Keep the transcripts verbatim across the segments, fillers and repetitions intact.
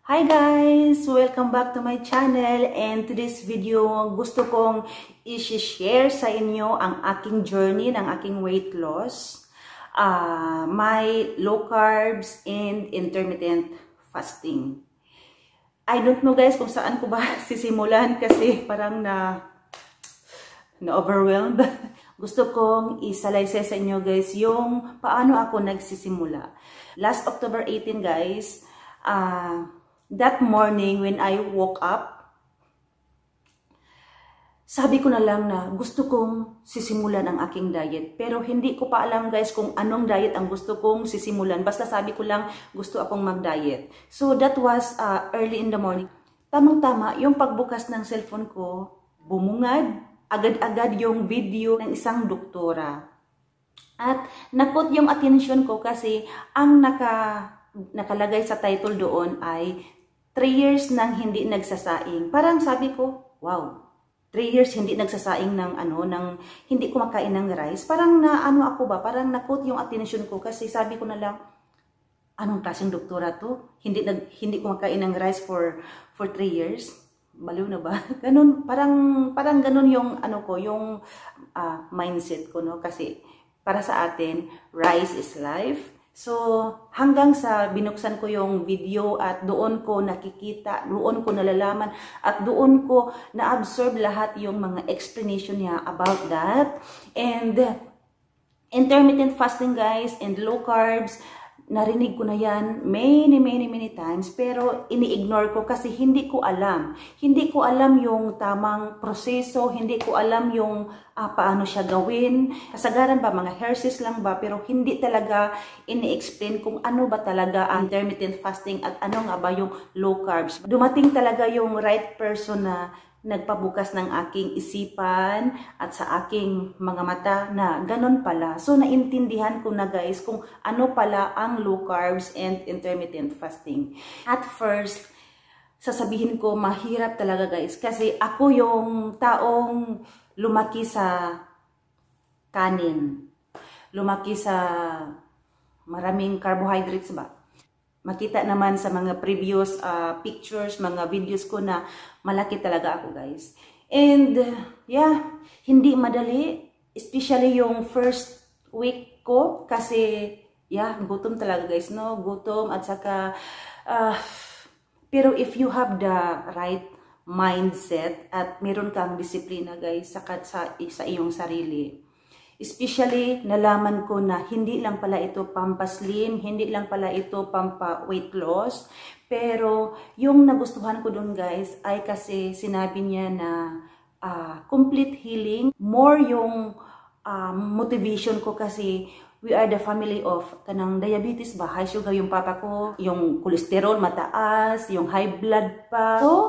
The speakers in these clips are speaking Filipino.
Hi guys! Welcome back to my channel, and today's video gusto kong i-share sa inyo ang aking journey ng aking weight loss, uh, my low carbs and intermittent fasting. I don't know guys kung saan ko ba sisimulan kasi parang na na-overwhelmed. Gusto kong isalaysay sa inyo guys yung paano ako nagsisimula. Last October eighteen guys, uh, that morning when I woke up, sabi ko na lang na gusto kong sisimulan ang aking diet. Pero hindi ko pa alam guys kung anong diet ang gusto kong sisimulan. Basta sabi ko lang gusto akong mag-diet. So that was uh, early in the morning. Tamang-tama, yung pagbukas ng cellphone ko, bumungad. Agad-agad yung video ng isang doktora. At nakot yung attention ko kasi ang naka, nakalagay sa title doon ay three years nang hindi nagsasaing. Parang sabi ko, wow, three years hindi nagsasaing ng ano, ng hindi kumakain ng rice. Parang na ano ako ba, parang nakot yung attention ko kasi sabi ko na lang, anong klaseng doktora to? Hindi nag hindi kumakain ng rice for for three years. Baliw na ba? Ganun, parang parang ganun yung ano ko, yung uh, mindset ko, no? Kasi para sa atin, rice is life. So, hanggang sa binuksan ko yung video at doon ko nakikita, doon ko nalalaman, at doon ko na-absorb lahat yung mga explanation niya about that. And intermittent fasting guys and low carbs, narinig ko na yan many, many, many times, pero ini-ignore ko kasi hindi ko alam. Hindi ko alam yung tamang proseso, hindi ko alam yung uh, paano siya gawin. Kasagaran ba, mga herses lang ba, pero hindi talaga ini-explain kung ano ba talaga ang intermittent fasting at ano nga ba yung low carbs. Dumating talaga yung right person na nagpabukas ng aking isipan at sa aking mga mata na ganun pala. So, naintindihan ko na guys kung ano pala ang low carbs and intermittent fasting. At first, sasabihin ko, mahirap talaga guys. Kasi ako yung taong lumaki sa kanin. Lumaki sa maraming carbohydrates ba? Makita naman sa mga previous uh, pictures, mga videos ko na malaki talaga ako guys. And uh, yeah, hindi madali. Especially yung first week ko kasi yeah, gutom talaga guys, no? Gutom at saka uh, pero if you have the right mindset at meron kang disiplina guys sa, sa, sa iyong sarili. Especially, nalaman ko na hindi lang pala ito pampaslim, hindi lang pala ito pampa weight loss. Pero, yung nagustuhan ko dun guys, ay kasi sinabi niya na uh, complete healing. More yung uh, motivation ko kasi we are the family of kanang diabetes ba, high sugar yung papa ko, yung cholesterol mataas, yung high blood pa. So,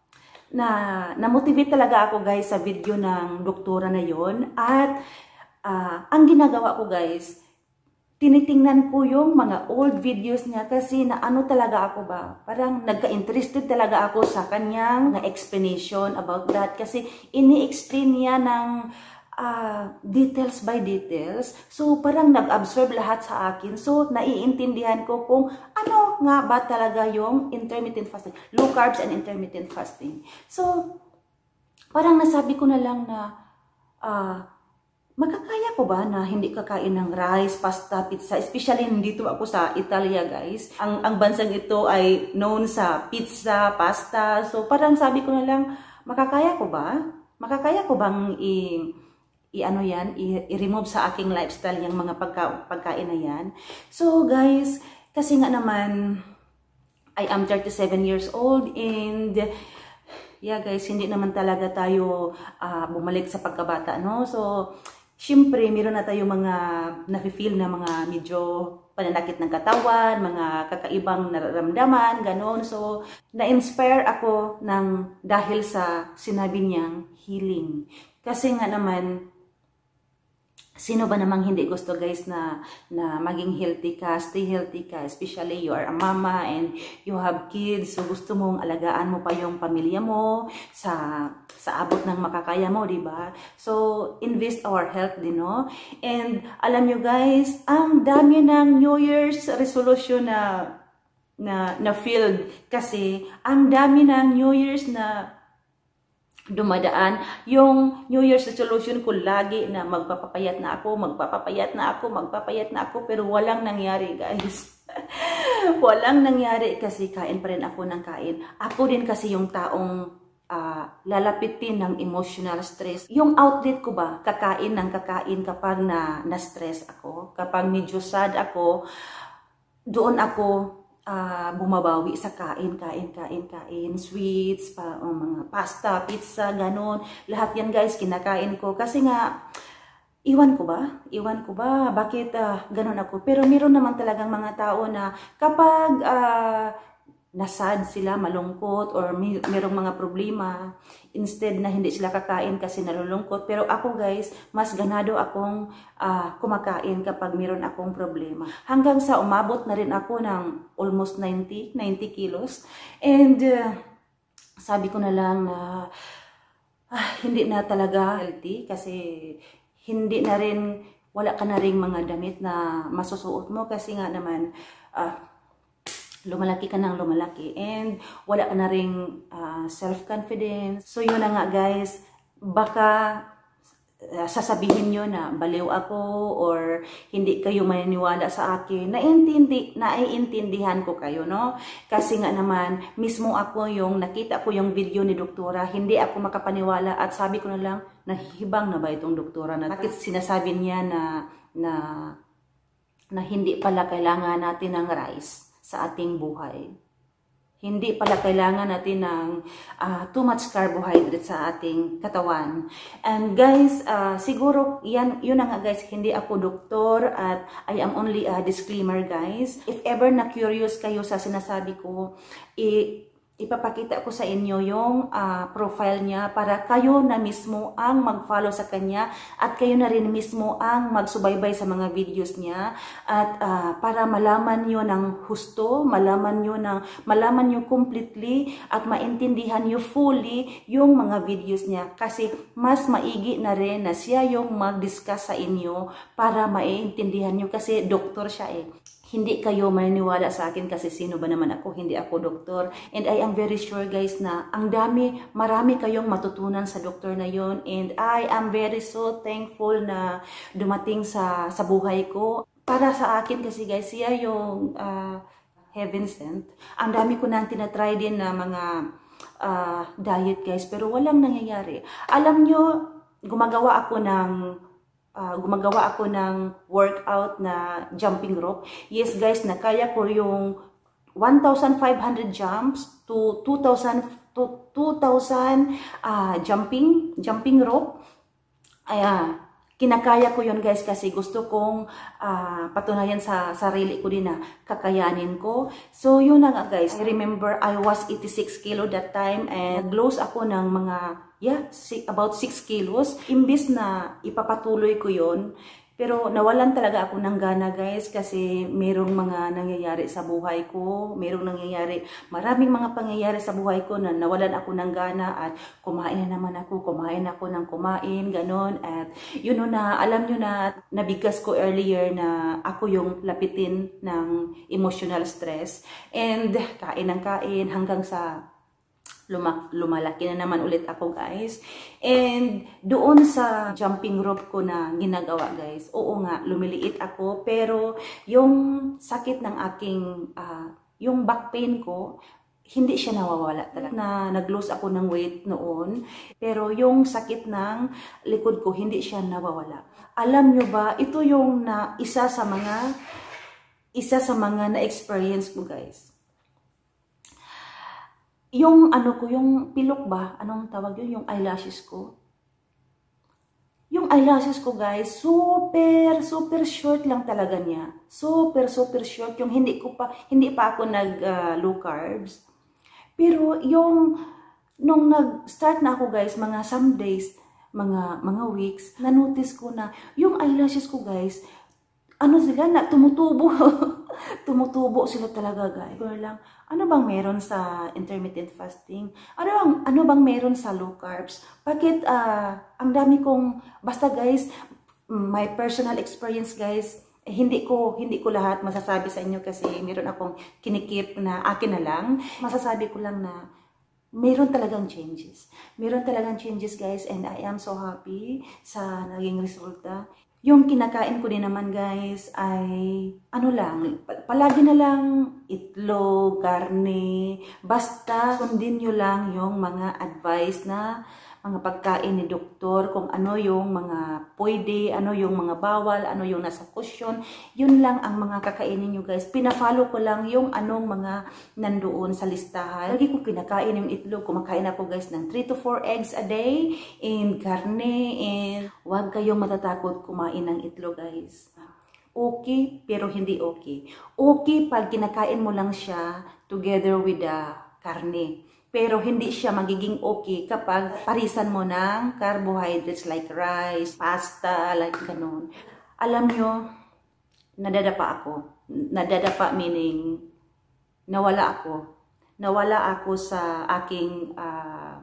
na na-motivate talaga ako guys sa video ng doktora na yon. At Uh, ang ginagawa ko guys, tinitingnan ko yung mga old videos niya kasi na ano talaga ako ba, parang nagka-interested talaga ako sa kanyang na explanation about that kasi ini-explain niya ng uh, details by details. So parang nag-absorb lahat sa akin. So naiintindihan ko kung ano nga ba talaga yung intermittent fasting, low carbs and intermittent fasting. So parang nasabi ko na lang na uh, makakaya ko ba na hindi kakain ng rice, pasta, pizza? Especially dito ako sa Italia guys. Ang, ang bansang ito ay known sa pizza, pasta. So parang sabi ko na lang, makakaya ko ba? Makakaya ko bang i, i ano yan, i-remove sa aking lifestyle yung mga pagka, pagkain na yan? So guys, kasi nga naman, I am thirty-seven years old and yeah guys, hindi naman talaga tayo uh, bumalik sa pagkabata, no? So, siyempre, meron na tayo mga nafe-feel na mga medyo pananakit ng katawan, mga kakaibang nararamdaman, ganon. So, na-inspire ako ng dahil sa sinabi niyang healing. Kasi nga naman, sino ba namang hindi gusto guys na, na maging healthy ka, stay healthy ka, especially you are a mama and you have kids, so gusto mong alagaan mo pa yung pamilya mo sa, sa abot ng makakaya mo, diba? So, invest our health din, no? And alam nyo guys, ang dami ng New Year's resolution na na na field kasi ang dami ng New Year's na dumadaan. Yung New Year's resolution ko lagi na magpapapayat na ako, magpapapayat na ako, magpapayat na ako, pero walang nangyari, guys. Walang nangyari kasi kain pa rin ako ng kain. Ako din kasi yung taong Uh, lalapitin ng emotional stress. Yung outlet ko ba, kakain ng kakain kapag na, na-stress ako, kapag medyo sad ako, doon ako uh, bumabawi sa kain, kain, kain, kain, sweets, pa, um, mga pasta, pizza, ganon. Lahat yan guys, kinakain ko. Kasi nga, iwan ko ba? Iwan ko ba? Bakit uh, ganon ako? Pero meron naman talagang mga tao na kapag uh, nasad sila, malungkot, or may, merong mga problema, instead na hindi sila kakain kasi nalulungkot. Pero ako guys, mas ganado akong uh, kumakain kapag meron akong problema. Hanggang sa umabot na rin ako ng almost ninety kilos. And uh, sabi ko na lang na uh, hindi na talaga healthy kasi hindi na rin, wala ka na rin mga damit na masusuot mo kasi nga naman, uh, lumalaki ka ng lumalaki and wala ka na ring uh, self-confidence. So yun na nga guys, baka uh, sasabihin nyo na baliw ako or hindi kayo maniniwala sa akin. Naintindi, naiintindihan ko kayo, no? Kasi nga naman, mismo ako yung nakita ko yung video ni doktora, hindi ako makapaniwala at sabi ko na lang, nahihibang na ba itong doktora na? Bakit sinasabi niya na, na, na hindi pala kailangan natin ng rice sa ating buhay. Hindi pala kailangan natin ng uh, too much carbohydrate sa ating katawan. And guys, uh, siguro yan, yun na nga guys, hindi ako doktor at I am only a disclaimer guys. If ever na curious kayo sa sinasabi ko, i ipapakita ko sa inyo yung uh, profile niya para kayo na mismo ang mag-follow sa kanya at kayo na rin mismo ang magsubaybay sa mga videos niya at uh, para malaman nyo ng husto, malaman nyo, ng, malaman nyo completely at maintindihan nyo fully yung mga videos niya kasi mas maigi na rin na siya yung mag-discuss sa inyo para maintindihan nyo kasi doktor siya eh. Hindi kayo maniniwala sa akin kasi sino ba naman ako, hindi ako doktor. And I am very sure guys na ang dami, marami kayong matutunan sa doktor na yon. And I am very so thankful na dumating sa, sa buhay ko. Para sa akin kasi guys, siya yung uh, heaven sent. Ang dami ko nang tinatry din na mga uh, diet guys, pero walang nangyayari. Alam nyo, gumagawa ako ng Uh, gumagawa ako ng workout na jumping rope. Yes guys, nakaya ko yung one thousand five hundred jumps to two thousand to two thousand uh, jumping jumping rope. Ayan, kinakaya ko yun guys kasi gusto kong uh, patunayan sa sarili ko din na kakayanin ko. So yun na nga guys. I remember I was eighty-six kilo that time and nag-lose ako ng mga yeah, about six kilos. Imbis na ipapatuloy ko yon, pero nawalan talaga ako ng gana guys kasi merong mga nangyayari sa buhay ko. Merong nangyayari, maraming mga pangyayari sa buhay ko na nawalan ako ng gana at kumain na naman ako, kumain ako ng kumain, ganon. At yun na, alam nyo na, nabigas ko earlier na ako yung lapitin ng emotional stress. And kain ng kain hanggang sa Luma, lumalaki na naman ulit ako guys. And doon sa jumping rope ko na ginagawa guys, oo nga, lumiliit ako. Pero yung sakit ng aking, uh, yung back pain ko, hindi siya nawawala talaga. Na nag-lose ako ng weight noon. Pero yung sakit ng likod ko, hindi siya nawawala. Alam nyo ba, ito yung na, isa sa mga, isa sa mga na-experience ko guys. Yung ano ko, yung pilok ba? Anong tawag yun? Yung eyelashes ko. Yung eyelashes ko guys, super, super short lang talaga niya. Super, super short. Yung hindi ko pa, hindi pa ako nag uh, low carbs. Pero yung, nung nag-start na ako guys, mga some days, mga, mga weeks, na-notice ko na yung eyelashes ko guys, ano sila na, tumutubo. Tumutubo sila talaga guys. Pero lang, ano bang meron sa intermittent fasting? Ano bang, ano bang meron sa low carbs? Bakit uh, ang dami kong, basta guys, my personal experience guys, Eh, hindi ko hindi ko lahat masasabi sa inyo kasi meron akong kinikip na akin na lang. Masasabi ko lang na meron talagang changes. Meron talagang changes guys, and I am so happy sa naging resulta. Yung kinakain ko din naman guys ay ano lang, palagi na lang itlog, karne, basta sundin nyo lang yung mga advice na mga pagkain ni doktor, kung ano yung mga pwede, ano yung mga bawal, ano yung nasa cushion, yun lang ang mga kakainin nyo guys. Pinafollow ko lang yung anong mga nandoon sa listahan. Lagi ko kinakain yung itlog, kumakain ako guys ng three to four eggs a day, and karne, and huwag kayong matatakot kumain ng itlog guys. Okay, pero hindi okay. Okay pag kinakain mo lang siya together with the karne. Pero hindi siya magiging okay kapag parisan mo ng carbohydrates like rice, pasta, like ganun. Alam nyo, nadadapa ako. Nadadapa meaning nawala ako. Nawala ako sa aking uh,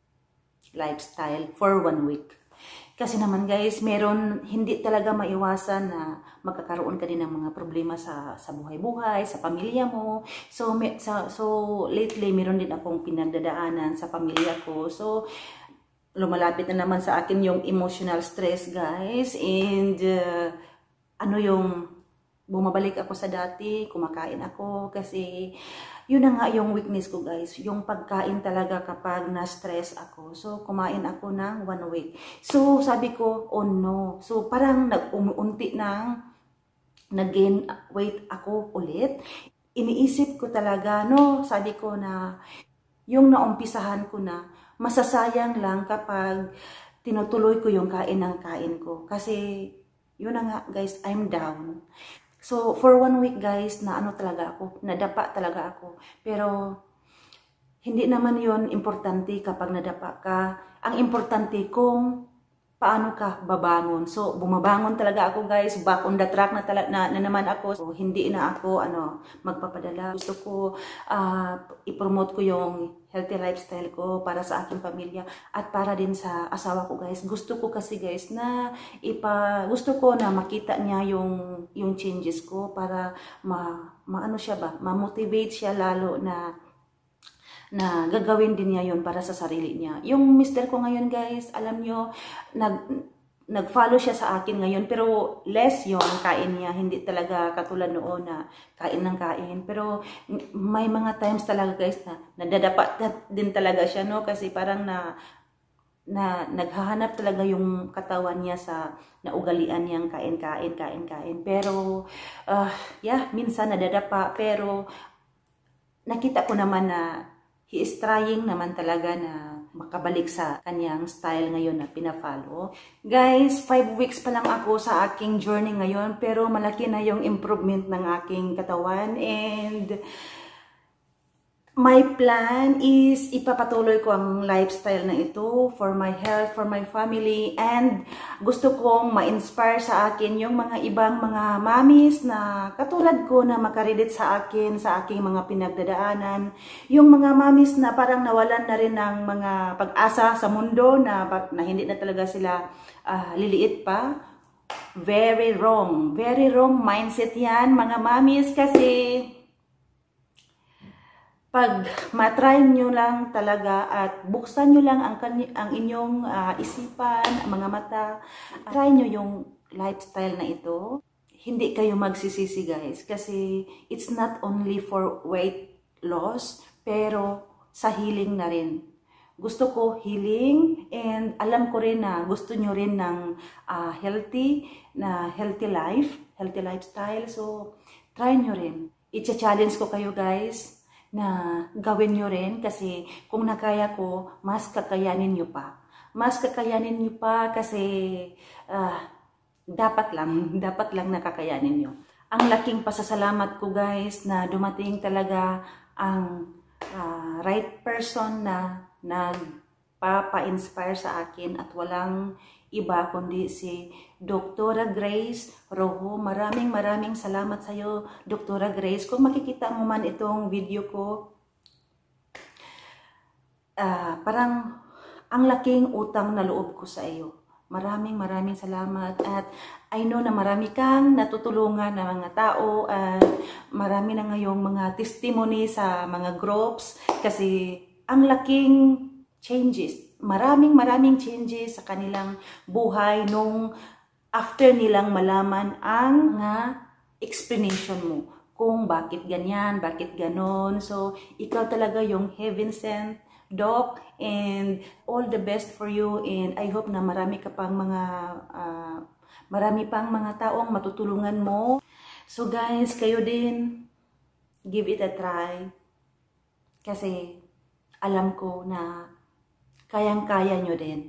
lifestyle for one week. Kasi naman guys, meron, hindi talaga maiwasan na magkakaroon ka din ng mga problema sa sa buhay-buhay, sa pamilya mo. So, me, sa, so lately, meron din akong pinagdadaanan sa pamilya ko. So, lumalapit na naman sa akin yung emotional stress guys. And, uh, ano yung, bumabalik ako sa dati, kumakain ako kasi yun na nga yung weakness ko guys, yung pagkain talaga kapag na-stress ako. So, kumain ako ng one week. So, sabi ko, oh no. So, parang nag-umunti ng nag-gain weight ako ulit. Iniisip ko talaga, no, sabi ko na yung naumpisahan ko na, masasayang lang kapag tinutuloy ko yung kain ng kain ko. Kasi, yun na nga guys, I'm down. So, for one week guys, na ano talaga ako, nadapa talaga ako. Pero, hindi naman yon importante kapag nadapa ka. Ang importante kung paano ka babangon. So, bumabangon talaga ako guys, back on the track na, tala, na, na naman ako. So, hindi na ako ano, magpapadala. Gusto ko uh, i-promote ko yung healthy lifestyle ko para sa aking pamilya at para din sa asawa ko guys. Gusto ko kasi guys na ipa gusto ko na makita niya yung yung changes ko para ma maano siya ba, ma-motivate siya lalo na na gagawin din niya yon para sa sarili niya. Yung mister ko ngayon guys, alam nyo, nag nag-follow siya sa akin ngayon, pero less yung kain niya, hindi talaga katulad noon na kain ng kain. Pero may mga times talaga guys na nadadapa din talaga siya, no? Kasi parang na, na naghahanap talaga yung katawan niya sa naugalian niyang kain-kain, kain-kain. Pero, uh, yeah, minsan nadadapa, pero nakita ko naman na he is trying naman talaga na makabalik sa kanyang style ngayon na pinafollow. Guys, five weeks pa lang ako sa aking journey ngayon, pero malaki na yung improvement ng aking katawan. And my plan is ipapatuloy ko ang lifestyle na ito for my health, for my family, and gusto kong ma-inspire sa akin yung mga ibang mga mamis na katulad ko na makaredit sa akin, sa aking mga pinagdadaanan. Yung mga mamis na parang nawalan na rin ng mga pag-asa sa mundo na, na hindi na talaga sila uh, liliit pa. Very wrong. Very wrong mindset yan mga mamis kasi pag matry nyo lang talaga at buksan nyo lang ang, ang inyong uh, isipan, ang mga mata, try nyo yung lifestyle na ito, hindi kayo magsisisi guys. Kasi it's not only for weight loss, pero sa healing na rin. Gusto ko healing, and alam ko rin na gusto nyo rin ng uh, healthy, na healthy life, healthy lifestyle. So, try nyo rin. I-challenge ko kayo guys na gawin nyo rin kasi kung nakaya ko, mas kakayanin nyo pa. Mas kakayanin nyo pa kasi uh, dapat lang, dapat lang nakakayanin nyo. Ang laking pasasalamat ko guys na dumating talaga ang uh, right person na nagpapa-inspire sa akin at walang iba kundi si Doktora Grace Rojo. Maraming maraming salamat sa iyo, Doktora Grace. Kung makikita mo man itong video ko, uh, parang ang laking utang na loob ko sa iyo. Maraming maraming salamat at I know na marami kang natutulungan na mga tao at marami na ngayong mga testimony sa mga groups kasi ang laking changes. Maraming maraming changes sa kanilang buhay nung after nilang malaman ang nga explanation mo kung bakit ganyan, bakit ganon. So, ikaw talaga yung heaven sent, Doc, and all the best for you, and I hope na marami ka pang mga, uh, marami pang mga taong matutulungan mo. So guys, kayo din, give it a try. Kasi, alam ko na kayang-kaya nyo din.